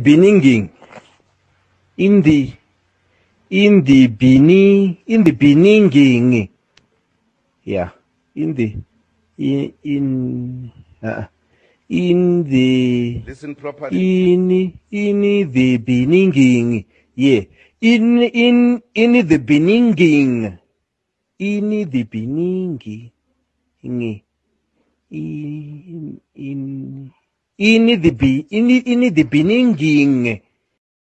beginning. In the beginning. Yeah. In the Listen properly. in the beginning. Yeah. In the beginning. In the beginning. In the beginning.